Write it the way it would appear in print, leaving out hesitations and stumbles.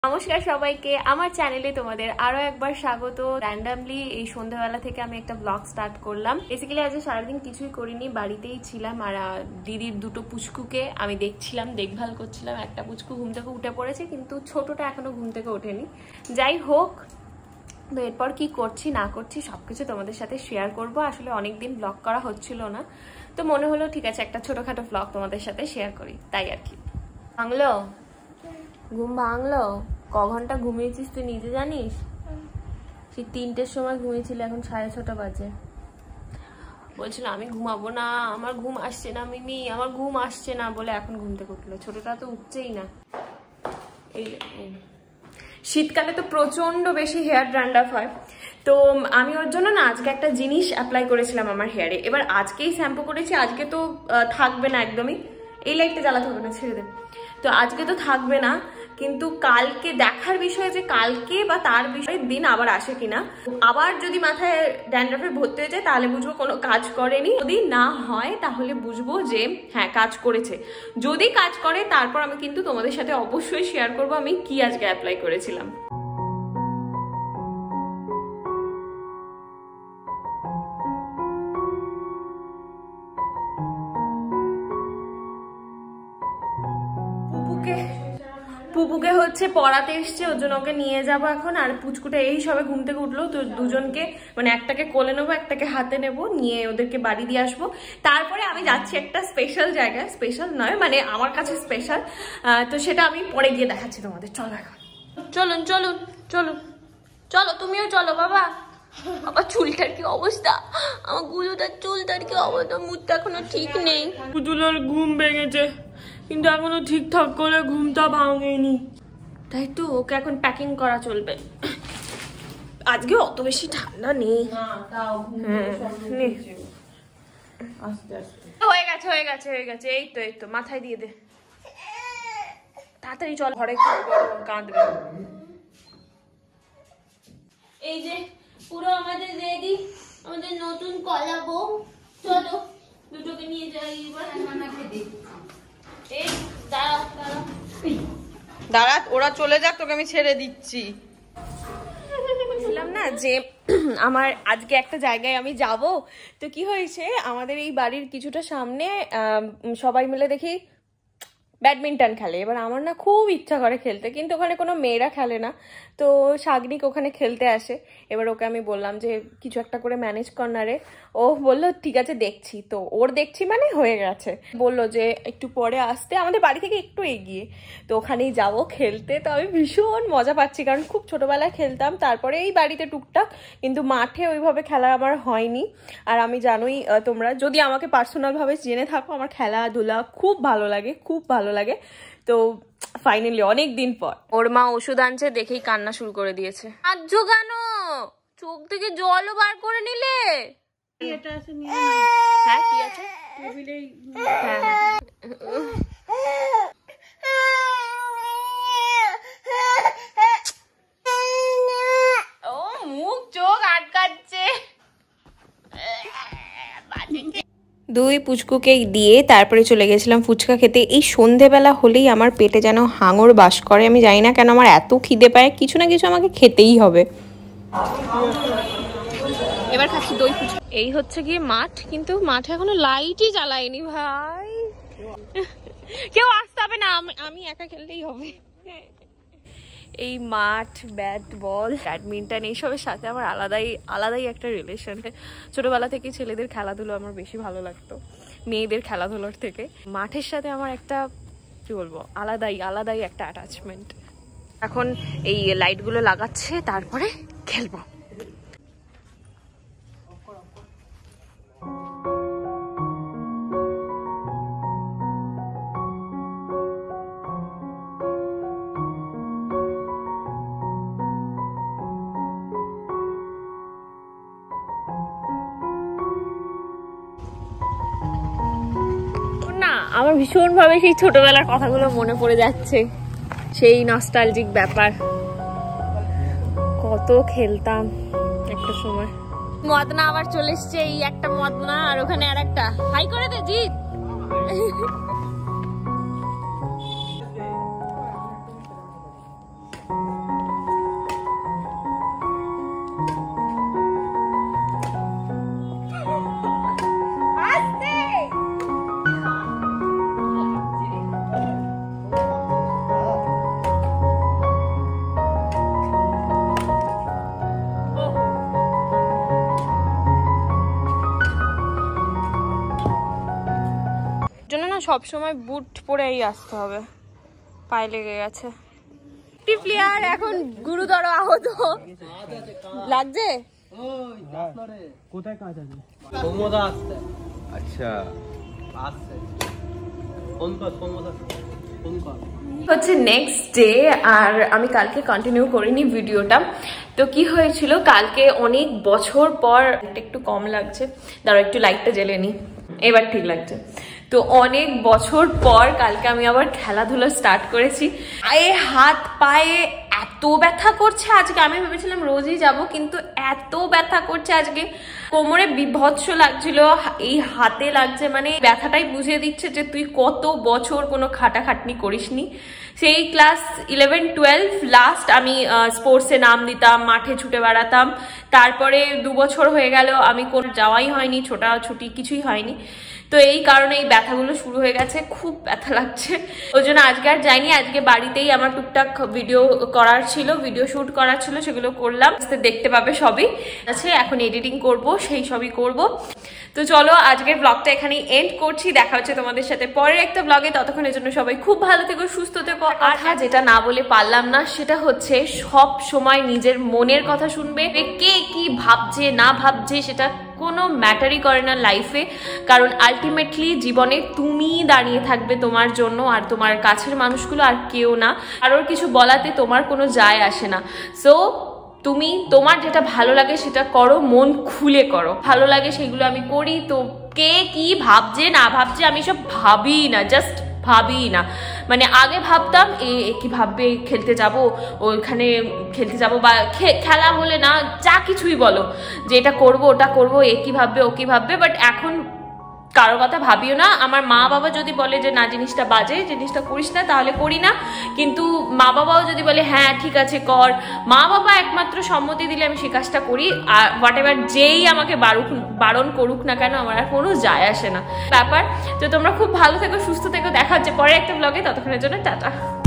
নমস্কার সবাইকে আমার চ্যানেলে তোমাদের আরো একবার স্বাগত। র্যান্ডমলি এই সন্ধ্যাবেলা থেকে আমি একটা ব্লগ স্টার্ট করলাম। বেসিক্যালি আজ সারাদিন কিছুই করিনি, বাড়িতেই ছিলাম আর দিদির দুটো পুচকুকে আমি দেখছিলাম, দেখভাল করছিলাম। একটা পুচকু ঘুম থেকে উঠে পড়েছে, কিন্তু ছোটটা এখনো ঘুম থেকে ওঠেনি। যাই হোক, তো এরপর কি করছি না করছি সবকিছু তোমাদের সাথে শেয়ার করব। আসলে অনেকদিন ব্লগ করা হচ্ছিল না, তো মনে হলো ঠিক আছে একটা ছোটখাটো ব্লগ তোমাদের সাথে শেয়ার করি, তাই আর কি। ভাঙলো ঘুম, ভাঙলো? ক ঘন্টা ঘুমিয়েছিস তুই নিজে জানিস? সেই 3টের সময় ঘুমিয়েছিলি, এখন 6:30 বাজে। বলছিল আমি ঘুমাবো না, আমার ঘুম আসছে না মিমি, আমার ঘুম আসছে না বলে এখন ঘুম থেকে উঠলো। ছোটটা তো উঠছেই না। এই শীতকালে তো প্রচন্ড বেশি হেয়ার ড্যান্ড্রাফ হয়, তো আমি ওর জন্য না আজকে একটা জিনিস অ্যাপ্লাই করেছিলাম আমার হেয়ারে। এবার আজকেই শ্যাম্পু করেছি, আজকে তো থাকবে না একদমই। এই লাইটটা জ্বালাতে হবে না, ছেড়ে দে। তো আজকে তো থাকবে না, কিন্তু কালকে দেখার বিষয় যে কালকে বা তার বিষয়ের দিন আবার আসে কিনা। আবার যদি মাথায় ড্যান্ড্রাফে ভর্তি হয়ে যায় তাহলে বুঝবো কোনো কাজ করেনি। যদি না হয় তাহলে বুঝবো যে হ্যাঁ কাজ করেছে। যদি কাজ করে তারপর আমি কিন্তু তোমাদের সাথে অবশ্যই শেয়ার করবো আমি কি আজকে অ্যাপ্লাই করেছিলাম। পুপুকে হচ্ছে পড়াতে এসছে, ওর জন্য ওকে নিয়ে যাবো এখন। আর পুচকুটা এই সবে ঘুম থেকে উঠলো, তো দুজনকে মানে একটাকে কোলে নেবো, একটাকে হাতে নেবো, নিয়ে ওদেরকে বাড়ি দিয়ে আসবো। তারপরে আমি যাচ্ছি একটা স্পেশাল জায়গায়, স্পেশাল নয় মানে আমার কাছে স্পেশাল, তো সেটা আমি পরে গিয়ে দেখাচ্ছি তোমাদের। চলো এখন, চলুন চলুন চলুন, চলো তুমিও চলো বাবা। আমার চুলটার কি অবস্থা, আমার গুলোটার চুলটার কি অবস্থা, মুখটা এখনো ঠিক নেই। গুলোর ঘুম ভেঙেছে, কিন্তু এখনো ঠিকঠাক করে ঘুমটা ভাঙেনি, তাই তো ওকে এখন প্যাকিং করা চলবে। আজকে অত বেশি ঠান্ডা নেই। হয়ে গেছে হয়ে গেছে হয়ে গেছে, এই তো এই তো, মাথায় দিয়ে দে তাড়াতাড়ি, চল ঘরে, কাঁদবে। এই যে পুরো আমাদের রেডি, আমাদের নতুন কলা বউ। চলো দুটোকে নিয়ে যাই এবার। এই দাঁড়া, ওরা চলে যাক, তোকে আমি ছেড়ে দিচ্ছি। বলছিলাম না যে আমার আজকে একটা জায়গায় আমি যাব, তো কি হয়েছে আমাদের এই বাড়ির কিছুটা সামনে সবাই মিলে দেখি ব্যাডমিন্টন খেলে। এবার আমার না খুব ইচ্ছা করে খেলতে, কিন্তু ওখানে কোনো মেয়েরা খেলে না, তো সাগনিক ওখানে খেলতে আসে। এবার ওকে আমি বললাম যে কিছু একটা করে ম্যানেজ কর না রে। ও বললো ঠিক আছে দেখছি। তো ওর দেখছি মানে হয়ে গেছে, বললো যে একটু পরে আসতে, আমাদের বাড়ি থেকে একটু এগিয়ে, তো ওখানেই যাব খেলতে। তো আমি ভীষণ মজা পাচ্ছি, কারণ খুব ছোটবেলায় খেলতাম, তারপরে এই বাড়িতে টুকটাক, কিন্তু মাঠে ওইভাবে খেলা আমার হয়নি। আর আমি জানোই, তোমরা যদি আমাকে পার্সোনালভাবে জেনে থাকো, আমার খেলাধুলা খুব ভালো লাগে, খুব ভালো লাগে। তো ফাইনালি অনেক দিন পর ওর মা ওষুধ আনছে দেখেই কান্না শুরু করে দিয়েছে। আর জোগানো চোখ থেকে জলও বার করে নিলে। হ্যাঁ কি আছে, ও মুখ চোখ আটকাচ্ছে। দুই পুচকুকে দিয়ে তারপরে চলে গেছিলাম ফুচকা খেতে। এই সন্ধেবেলা হলেই আমার পেটে যেন হাঙর বাস করে, আমি জানি না কেন আমার এত খিদে পায়, কিছু না কিছু আমাকে খেতেই হবে। এবার খাচ্ছি দই ফুচকা। এই হচ্ছে গিয়ে মাঠ, কিন্তু মাঠে এখনো লাইটই জ্বালায়নি ভাই, কেউ আসতে হবে না, আমি একা খেললেই হবে। এই মাঠ, ব্যাট বল, ব্যাডমিন্টন এইসবের সাথে আমার আলাদাই একটা রিলেশন। ছোটবেলা থেকে ছেলেদের খেলাধুলো আমার বেশি ভালো লাগতো মেয়েদের খেলাধুলোর থেকে। মাঠের সাথে আমার একটা কি বলবো আলাদাই একটা অ্যাটাচমেন্ট। এখন এই লাইটগুলো লাগাচ্ছে, তারপরে খেলবো। আমার ভীষণ ভাবে সেই ছোটবেলার কথাগুলো মনে পড়ে যাচ্ছে, সেই নস্টালজিক ব্যাপার। কত খেলতাম একটা সময়। মদনা আবার চলে এসছে, এই একটা মদনা, আর ওখানে আর একটা। হাই করে দে জিৎ। সবসময় বুট পরেই আসতে হবে, পায়ে লেগে গেছে। প্লেয়ার এখন গুরুতর আহত লাগছে। কোথায় কাজ আছে? আচ্ছা হচ্ছে নেক্সট ডে, আর আমি কালকে কন্টিনিউ করিনি ভিডিওটা। তো কি হয়েছিল, কালকে অনেক বছর পর, একটু কম লাগছে, দাঁড়াও একটু লাইটটা জ্বেলে নি, এবার ঠিক লাগছে। তো অনেক বছর পর কালকে আমি আবার খেলাধুলা স্টার্ট করেছি। পায়ে হাত পায়ে এত ব্যথা করছে আজকে, আমি ভেবেছিলাম রোজই যাব, কিন্তু এত ব্যথা করছে আজকে, কোমরে বিভৎস লাগছিল, এই হাতে লাগছে, মানে ব্যথাটাই বুঝিয়ে দিচ্ছে যে তুই কত বছর কোনো খাটাখাটনি করিসনি। সেই ক্লাস 11-12 লাস্ট আমি স্পোর্টসে নাম দিতাম, মাঠে ছুটে বেড়াতাম। তারপরে 2 বছর হয়ে গেল আমি কোনো যাওয়াই হয়নি, ছোটাছুটি কিছুই হয়নি। তো এই কারণে এই ব্যথাগুলো শুরু হয়ে গেছে, খুব ব্যথা লাগছে। ওই জন্য আজকে আর যাইনি, আজকে বাড়িতেই আমার টুকটাক ভিডিও করার ছিল, ভিডিও শুট করার ছিল, সেগুলো করলাম। দেখতে পাবে সবই আছে, এখন এডিটিং করব, সেই সবই করব। তো চলো আজকের ব্লগটা এখানেই এন্ড করছি, দেখা হচ্ছে তোমাদের সাথে পরের একটা ব্লগে। ততক্ষণের জন্য সবাই খুব ভালো থেকো, সুস্থ থেকো। আর হ্যাঁ, যেটা না বলে পারলাম না সেটা হচ্ছে সব সময় নিজের মনের কথা শুনবে। কে কি ভাবছে না ভাবছে সেটা কোনো ম্যাটারই করে না লাইফে, কারণ আলটিমেটলি জীবনে তুমিই দাঁড়িয়ে থাকবে তোমার জন্য, আর তোমার কাছের মানুষগুলো আর কেউ না। কারোর কিছু বলাতে তোমার কোনো যায় আসে না। সো তুমি তোমার যেটা ভালো লাগে সেটা করো, মন খুলে করো, ভালো লাগে সেগুলো আমি করি। তো কে কি ভাবছে না ভাবছে আমি সব ভাবি না, জাস্ট ভাবি না। মানে আগে ভাবতাম কি ভাববে, খেলতে যাব, ওইখানে খেলতে যাব, বা খেলা হলে না যা কিছুই বলো যে এটা করবো ওটা করবো, কি ভাববে ও কি ভাববে, বাট এখন কারোর কথা ভাবিও না। আমার মা বাবা যদি বলে যে না জিনিসটা বাজে, জিনিসটা করিস না, তাহলে করি না। কিন্তু মা বাবাও যদি বলে হ্যাঁ ঠিক আছে কর, মা বাবা একমাত্র সম্মতি দিলে আমি সেই কাজটা করি। আর হোয়াট এভার যেই আমাকে বারণ করুক না কেন, আমার আর কোনো যায় আসে না ব্যাপার। তো তোমরা খুব ভালো থেকো, সুস্থ থেকো, দেখা হচ্ছে পরে একটা ব্লগে। ততক্ষণের জন্য টাটা।